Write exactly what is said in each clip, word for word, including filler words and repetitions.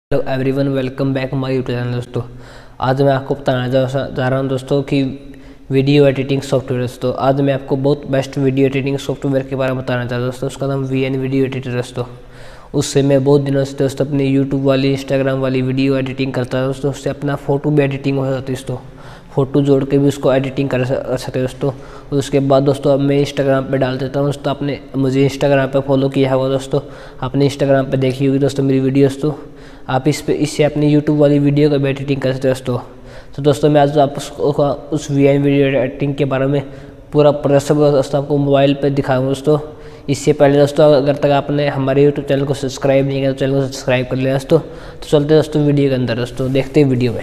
Hello everyone, welcome back my YouTube channel. दोस्तों आज मैं आपको बताना जा जा रहा हूं दोस्तों कि वीडियो एडिटिंग सॉफ्टवेयर। दोस्तों आज मैं आपको बहुत बेस्ट वीडियो एडिटिंग सॉफ्टवेयर के बारे में बताना चाहता हूं दोस्तों। उसका नाम वी एन वीडियो एडिटर। दोस्तों उससे मैं बहुत दिनों से दोस्तों अपनी यूट्यूब वाली इंस्टाग्राम वाली वीडियो एडिटिंग करता है दोस्तों। उससे अपना फ़ोटो भी एडिटिंग हो जाती है दोस्तों। फ़ोटो जोड़ के भी उसको एडिटिंग कर सकते हैं दोस्तों। और उसके बाद दोस्तों अब मैं इंस्टाग्राम पे डाल देता हूँ दोस्तों। आपने मुझे इंस्टाग्राम पे फॉलो किया हुआ दोस्तों, आपने इंस्टाग्राम पे देखी होगी दोस्तों मेरी वीडियोस। तो आप इस पे इससे अपनी यूट्यूब वाली वीडियो का भी एडिटिंग कर सकते हैं दोस्तों। तो दोस्तों मैं आज आप उस वी एन वीडियो एडिटिंग के बारे में पूरा प्रोसेस दोस्तों आपको मोबाइल पे दिखाऊंगा दोस्तों। इससे पहले दोस्तों अगर तक आपने हमारे यूट्यूब चैनल को सब्सक्राइब नहीं किया तो चैनल को सब्सक्राइब कर लिया दोस्तों। तो चलते दोस्तों वीडियो के अंदर। दोस्तों देखते हैं वीडियो में।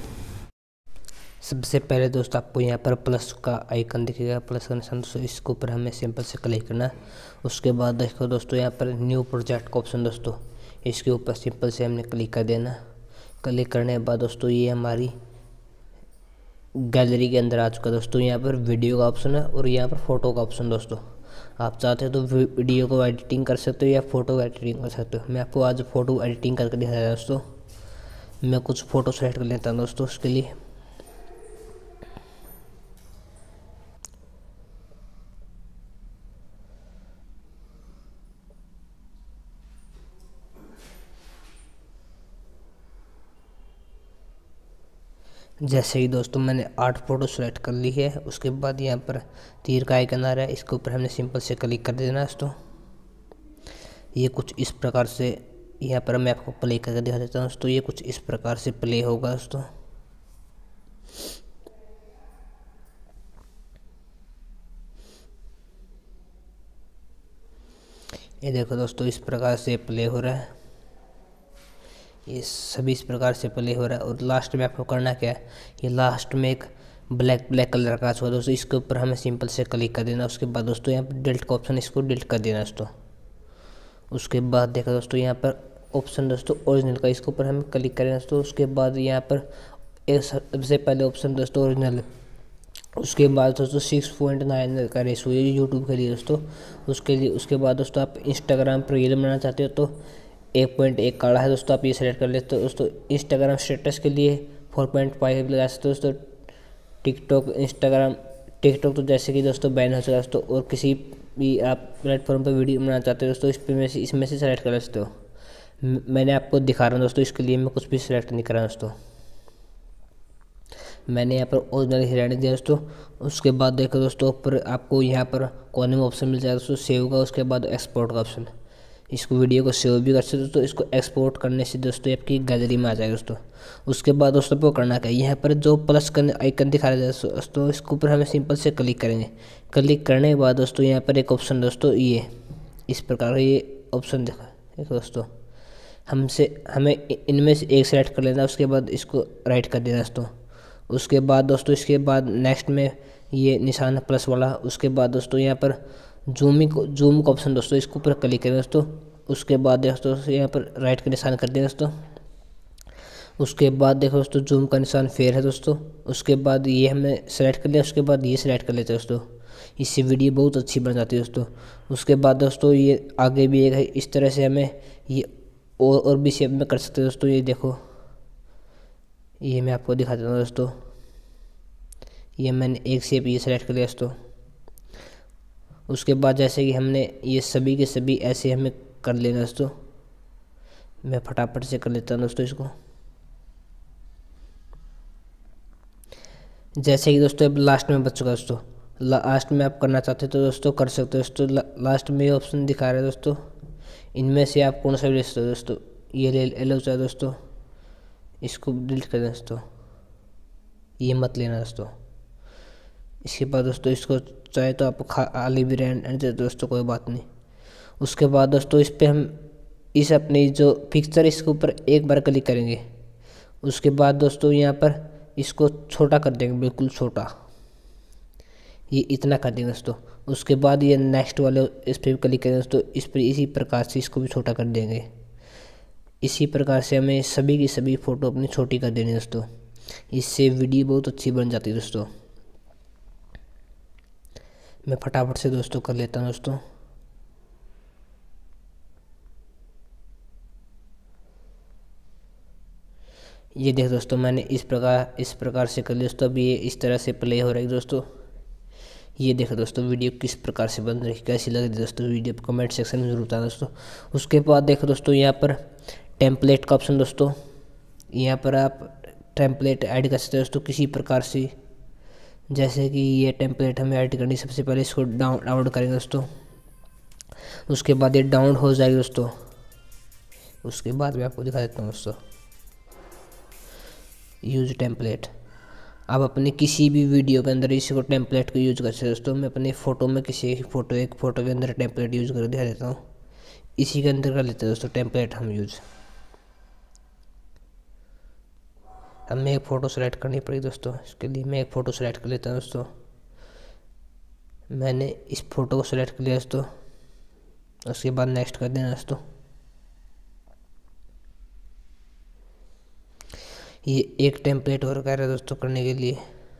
सबसे पहले दोस्तों आपको यहाँ पर प्लस का आइकन दिखेगा, प्लस का निशान दोस्तों, इसके ऊपर हमें सिंपल से क्लिक करना है। उसके बाद देखो दोस्तों यहाँ पर न्यू प्रोजेक्ट का ऑप्शन दोस्तों, इसके ऊपर सिंपल से हमने क्लिक कर देना। क्लिक करने के बाद दोस्तों ये हमारी गैलरी के अंदर आ चुका है दोस्तों। यहाँ पर वीडियो का ऑप्शन है और यहाँ पर फ़ोटो का ऑप्शन दोस्तों। आप चाहते हो तो वीडियो को एडिटिंग कर सकते हो या फ़ोटो एडिटिंग कर सकते हो। मैं आपको आज फ़ोटो एडिटिंग करके दिखाया दोस्तों। मैं कुछ फ़ोटो सेलेक्ट कर लेता हूँ दोस्तों उसके लिए। जैसे ही दोस्तों मैंने आठ फ़ोटो सेलेक्ट कर ली है, उसके बाद यहाँ पर तीर का आइकन आ रहा है, इसके ऊपर हमने सिंपल से क्लिक कर देना है दोस्तों। ये कुछ इस प्रकार से यहाँ पर मैं आपको प्ले करके दिखा देता हूँ दोस्तों। ये कुछ इस प्रकार से प्ले होगा दोस्तों। ये देखो दोस्तों इस प्रकार से प्ले हो रहा है। ये सभी इस प्रकार से प्ले हो रहा है। और लास्ट में आपको करना क्या है, ये लास्ट में एक ब्लैक ब्लैक कलर का छुआ दोस्तों, इसके ऊपर हमें सिंपल से क्लिक कर देना। उसके बाद दोस्तों यहाँ पर डिलीट का ऑप्शन, इसको डिलीट कर देना दोस्तों। उसके बाद देखो दोस्तों यहाँ पर ऑप्शन दोस्तों ओरिजिनल का, इसके ऊपर हमें क्लिक करें दोस्तों। उसके बाद यहाँ पर एक सबसे पहले ऑप्शन दोस्तों ओरिजिनल, उसके बाद दोस्तों सिक्स पॉइंट नाइन का रेशो है यूट्यूब के लिए दोस्तों। उसके लिए उसके बाद दोस्तों आप इंस्टाग्राम पर रील बनाना चाहते हो तो एक पॉइंट एक काढ़ा है दोस्तों, आप ये सेलेक्ट कर लेते हो दोस्तों। इंस्टाग्राम स्टेटस के लिए फोर पॉइंट फाइव लगा सकते हो दोस्तों। टिकटॉक इंस्टाग्राम टिकटॉक तो जैसे कि दोस्तों बैन हो चुका है दोस्तों। और किसी भी आप प्लेटफॉर्म पर वीडियो बनाना चाहते हो दोस्तों, इस पे में से इसमें से सेलेक्ट कर सकते हो। मैंने आपको दिखा रहा हूँ दोस्तों, इसके लिए मैं कुछ भी सिलेक्ट नहीं कर रहा दोस्तों। मैंने यहाँ पर ओरिजिनल ही रहने दिया दोस्तों। उसके बाद देखो दोस्तों ऊपर आपको यहाँ पर कोने में ऑप्शन मिल जाएगा दोस्तों सेव का। उसके बाद एक्सपोर्ट का ऑप्शन, इसको वीडियो को सेव भी कर सकते हो दोस्तों। इसको एक्सपोर्ट करने से दोस्तों आपकी गैलरी में आ जाएगा दोस्तों। उसके बाद दोस्तों आपको करना क्या है, यहाँ पर जो प्लस का आइकन दिखा रहा है दोस्तों, इसके ऊपर हमें सिंपल से क्लिक करेंगे। क्लिक करने के बाद दोस्तों यहाँ पर एक ऑप्शन दोस्तों ये इस प्रकार ये ऑप्शन दिखा देखो दोस्तों। हमसे हमें इनमें से एक सेलेक्ट कर लेना। उसके बाद इसको राइट कर देना दोस्तों। उसके बाद दोस्तों इसके बाद नेक्स्ट में ये निशान प्लस वाला। उसके बाद दोस्तों यहाँ पर जूमिंग जूम का ऑप्शन दोस्तों, इसके ऊपर क्लिक करें दोस्तों। उसके बाद दोस्तों यहाँ पर राइट का निशान कर दें दोस्तों। उसके बाद देखो दोस्तों जूम का निशान फेर है दोस्तों। उसके बाद ये हमने सेलेक्ट कर लिया। उसके बाद ये सेलेक्ट कर लेते हैं दोस्तों, इससे वीडियो बहुत अच्छी बन जाती है दोस्तों। उसके बाद दोस्तों ये आगे भी एक है, इस तरह से हमें ये और और भी शेप में कर सकते हैं दोस्तों। ये देखो ये मैं आपको दिखा देता हूँ दोस्तों। ये मैंने एक शेप ये सेलेक्ट कर लिया दोस्तों। उसके बाद जैसे कि हमने ये सभी के सभी ऐसे हमें कर लेना दोस्तों। मैं फटाफट से कर लेता हूँ दोस्तों इसको। जैसे कि दोस्तों अब लास्ट में बच चुका दोस्तों। लास्ट में आप करना चाहते हो तो दोस्तों कर सकते हो दोस्तों। ला, लास्ट में ये ऑप्शन दिखा रहा है दोस्तों, इनमें से आप कौन सा भी ले सकते हो दोस्तों। ये ले ले लो चाहे दोस्तों, इसको डिलीट कर दें दोस्तों, ये मत लेना दोस्तों। इसके बाद दोस्तों इसको चाहे तो आप खाली भी रहने दे दोस्तों, कोई बात नहीं। उसके बाद दोस्तों इस पर हम इस अपनी जो पिक्चर इसके ऊपर एक बार क्लिक करेंगे। उसके बाद दोस्तों यहाँ पर इसको छोटा कर देंगे, बिल्कुल छोटा, ये इतना कर देंगे दोस्तों। उसके बाद ये नेक्स्ट वाले इस पर क्लिक करेंगे दोस्तों, इस पर इसी प्रकार से इसको भी छोटा कर देंगे। इसी प्रकार से हमें सभी की सभी फ़ोटो अपनी छोटी कर देनी दोस्तों। इससे वीडियो बहुत अच्छी बन जाती है दोस्तों। मैं फटाफट से दोस्तों कर लेता हूँ दोस्तों। ये देख दोस्तों मैंने इस प्रकार इस प्रकार से कर लिया दोस्तों। अब ये इस तरह से प्ले हो रही है दोस्तों। ये देखो दोस्तों वीडियो किस प्रकार से बन रही है, कैसी लग रही है दोस्तों वीडियो, कमेंट सेक्शन में जरूर बताना दोस्तों। उसके बाद देखो दोस्तों यहाँ पर टेम्पलेट का ऑप्शन दोस्तों, यहाँ पर आप टेम्पलेट ऐड कर सकते हो दोस्तों किसी प्रकार से। जैसे कि ये टेम्पलेट हमें ऐड करनी, सबसे पहले इसको डाउन डाउनलोड करेंगे दोस्तों। उसके बाद ये डाउनलोड हो जाएगी दोस्तों। उसके बाद मैं आपको दिखा देता हूँ दोस्तों यूज टेम्पलेट। आप अपने किसी भी वीडियो के अंदर इसी को टेम्पलेट को यूज कर सकते हैं दोस्तों। मैं अपने फ़ोटो में किसी एक फ़ोटो एक फ़ोटो के अंदर टेम्पलेट यूज कर दिखा देता हूँ। इसी के अंदर कर लेते हैं दोस्तों टेम्पलेट हम यूज। हमें एक फ़ोटो सेलेक्ट करनी पड़ेगी दोस्तों। इसके लिए मैं एक फ़ोटो सेलेक्ट कर लेता हूँ दोस्तों। मैंने इस फ़ोटो को सेलेक्ट कर लिया दोस्तों। उसके बाद नेक्स्ट कर देना दोस्तों। ये एक टेम्पलेट और कह रहा है दोस्तों करने के लिए।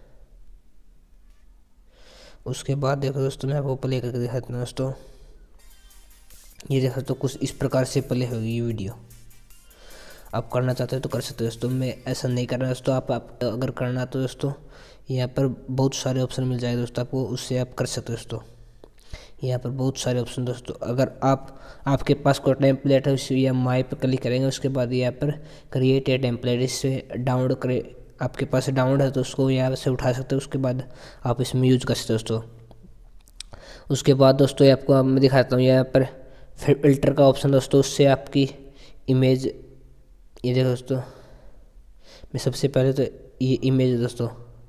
उसके बाद देखो दोस्तों मैं आपको प्ले करके दिखाता हूँ दोस्तों। ये देखो तो कुछ इस प्रकार से प्ले होगी ये वीडियो। आप करना चाहते हो तो कर सकते हो दोस्तों। मैं ऐसा नहीं कर रहा दोस्तों। आप, आप अगर करना तो दोस्तों यहाँ पर बहुत सारे ऑप्शन मिल जाएगा दोस्तों आपको, उससे आप कर सकते हो दोस्तों। यहाँ पर बहुत सारे ऑप्शन दोस्तों। अगर आप आपके पास कोई टेम्पलेट है उसे या माई पर क्लिक करेंगे। उसके बाद यहाँ पर क्रिएट ए टेम्पलेट, इससे डाउनलोड करे, आपके पास डाउनलोड है तो उसको यहाँ से उठा सकते हो। उसके बाद आप इसमें यूज कर सकते हो दोस्तों। उसके बाद दोस्तों आपको मैं दिखाता हूँ यहाँ पर फिल्टर का ऑप्शन दोस्तों। उससे आपकी इमेज, ये देखो दोस्तों मैं सबसे पहले तो ये इमेज दोस्तों,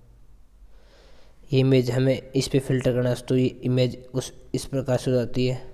ये इमेज हमें इस पे फिल्टर करना है दोस्तों। ये इमेज उस इस प्रकार से हो जाती है।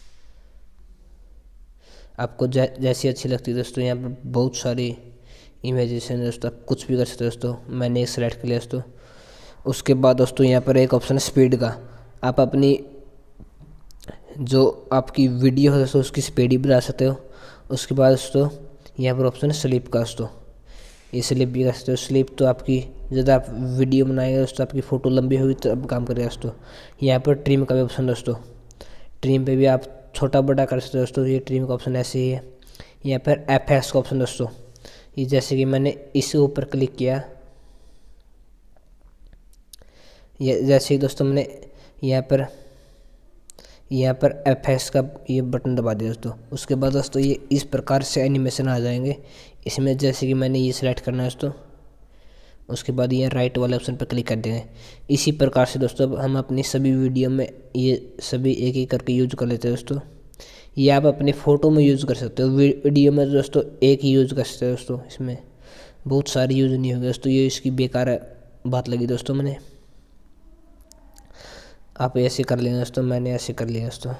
आपको जै, जैसी अच्छी लगती है दोस्तों। यहाँ पर बहुत सारी इमेजेस हैं दोस्तों, आप कुछ भी कर सकते हो दोस्तों। मैंने एक सेलेक्ट कर लिया दोस्तों। उसके बाद दोस्तों यहाँ पर एक ऑप्शन है स्पीड का। आप अपनी जो आपकी वीडियो है दोस्तों उसकी स्पीड ही बढ़ा सकते हो। उसके बाद दोस्तों यहाँ पर ऑप्शन है स्लिप का दोस्तों। ये स्लिप भी कर सकते हो। स्लिप तो आपकी जब आप वीडियो बनाएंगे दोस्तों, आपकी फ़ोटो लंबी होगी तो अब काम करेगा दोस्तों। यहाँ पर ट्रिम का भी ऑप्शन दोस्तों। ट्रिम पे भी आप छोटा बड़ा कर सकते हो दोस्तों। ये ट्रिम का ऑप्शन ऐसे ही है। यहाँ पर एफ एक्स का ऑप्शन दोस्तों। ये जैसे कि मैंने इसके ऊपर क्लिक किया, ये जैसे ही दोस्तों मैंने यहाँ पर यहाँ पर एफ एक्स का ये बटन दबा दिया दोस्तों। उसके बाद दोस्तों ये इस प्रकार से एनिमेशन आ जाएंगे इसमें। जैसे कि मैंने ये सिलेक्ट करना है दोस्तों। उसके बाद ये राइट वाले ऑप्शन पर क्लिक कर देंगे। इसी प्रकार से दोस्तों हम अपनी सभी वीडियो में ये सभी एक एक करके यूज कर लेते हैं दोस्तों। ये आप अपने फ़ोटो में यूज़ कर सकते हो। वीडियो में दोस्तों एक ही यूज़ कर सकते हो दोस्तों। इसमें बहुत सारी यूज़ नहीं होगी दोस्तों। ये इसकी बेकार बात लगी दोस्तों मैंने। आप ऐसे कर लेना दोस्तों। मैंने ऐसे कर लिया दोस्तों।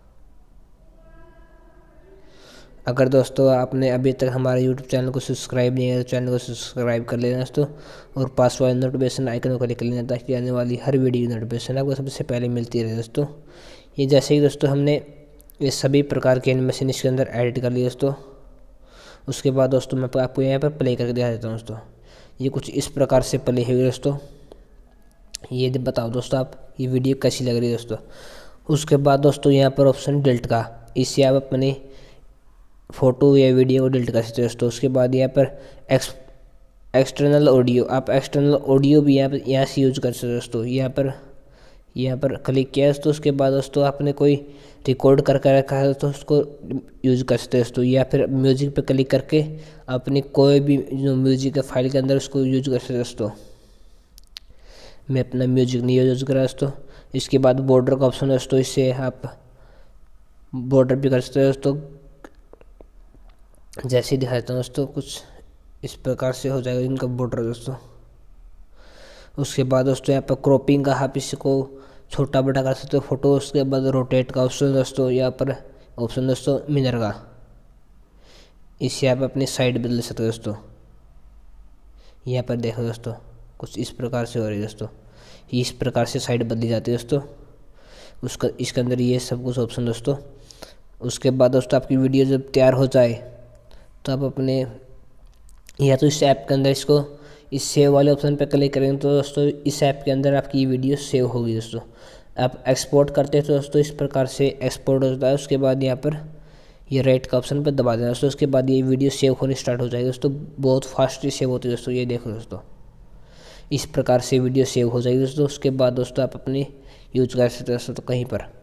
अगर दोस्तों आपने अभी तक हमारे यूट्यूब चैनल को सब्सक्राइब नहीं किया तो चैनल को सब्सक्राइब कर लेना दोस्तों। और पास वाले नोटिफिकेशन आइकन को क्लिक कर लेना ताकि आने वाली हर वीडियो नोटिफिकेशन आपको सबसे पहले मिलती रहे दोस्तों। ये जैसे ही दोस्तों हमने ये सभी प्रकार के एनिमेशन इसके अंदर एडिट कर लिए दोस्तों। उसके बाद दोस्तों मैं आपको यहाँ पर प्ले करके दिखा देता हूँ दोस्तों। ये कुछ इस प्रकार से प्ले हुई दोस्तों। ये बताओ दोस्तों आप ये वीडियो कैसी लग रही है दोस्तों। उसके बाद दोस्तों यहाँ पर ऑप्शन डिलीट का, इससे आप अपने फ़ोटो या वीडियो को डिलीट कर सकते हो दोस्तों। उसके बाद यहाँ पर एक्स एक्सटर्नल ऑडियो, आप एक्सटर्नल ऑडियो भी यहाँ पर यहाँ से यूज कर सकते हो दोस्तों। यहाँ पर यहाँ पर क्लिक किया दोस्तों। उसके बाद दोस्तों आपने कोई रिकॉर्ड करके रखा है तो उसको यूज कर सकते हो दोस्तों। या फिर म्यूजिक पे क्लिक करके अपनी कोई भी जो म्यूजिक है फाइल के अंदर उसको यूज कर सकते हो दोस्तों। मैं अपना म्यूजिक नहीं यूज करा दोस्तों। इसके बाद बॉर्डर का ऑप्शन है दोस्तों। इससे आप बॉर्डर भी कर सकते हो दोस्तों। जैसे ही दिखाता हूँ दोस्तों कुछ इस प्रकार से हो जाएगा इनका बॉर्डर दोस्तों। उसके बाद दोस्तों यहाँ पर क्रॉपिंग का आप इसको छोटा बड़ा कर सकते हो फोटो। उसके बाद रोटेट का ऑप्शन दोस्तों। यहाँ पर ऑप्शन दोस्तों मिरर का, इससे आप अपनी साइड बदल सकते हो दोस्तों। यहाँ पर देखो दोस्तों कुछ इस प्रकार से हो रही है दोस्तों। इस प्रकार से साइड बदली जाती है दोस्तों। उसका इसके अंदर ये सब कुछ ऑप्शन दोस्तों। उसके बाद दोस्तों आपकी वीडियो जब तैयार हो जाए तो आप अपने या तो इस ऐप के अंदर इसको इस सेव वाले ऑप्शन पर क्लिक करेंगे तो दोस्तों इस ऐप के अंदर आपकी वीडियो सेव होगी दोस्तों। आप एक्सपोर्ट करते हैं तो दोस्तों इस प्रकार से एक्सपोर्ट होता है। उसके बाद यहाँ पर ये राइट का ऑप्शन पर दबा देना दोस्तों। उसके बाद ये वीडियो सेव होनी स्टार्ट हो जाएगी दोस्तों, बहुत फास्टली सेव होती है दोस्तों। ये देखो दोस्तों, इस प्रकार से वीडियो सेव हो जाएगी दोस्तों। उसके बाद दोस्तों आप अपनी यूज कर सकते हो दोस्तों तो कहीं पर।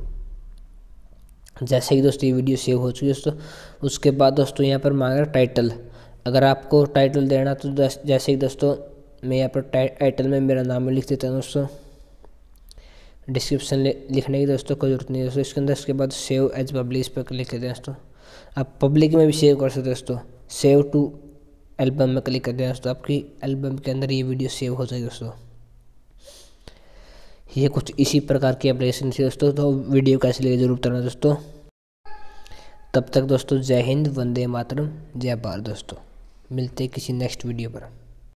जैसे ही दोस्तों ये वीडियो सेव हो चुकी है दोस्तों, उसके बाद दोस्तों यहाँ पर मांग रहा टाइटल। अगर आपको टाइटल देना तो जैसे ही दोस्तों मैं यहाँ पर टाइटल में मेरा नाम लिख देता हूँ दोस्तों। डिस्क्रिप्शन लिखने की दोस्तों कोई जरूरत नहीं है दोस्तों इसके अंदर। इसके बाद सेव एज पब्लिक इस पर क्लिक कर दें दोस्तों। आप पब्लिक में भी सेव कर सकते हो दोस्तों। सेव टू एल्बम में क्लिक कर दें दोस्तों, आपकी एल्बम के अंदर ये वीडियो सेव हो जाएगी दोस्तों। ये कुछ इसी प्रकार की एप्लीकेशन थी दोस्तों। तो वीडियो कैसे लगे जरूर बताना दोस्तों। तब तक दोस्तों जय हिंद, वंदे मातरम, जय भारत दोस्तों। मिलते हैं किसी नेक्स्ट वीडियो पर।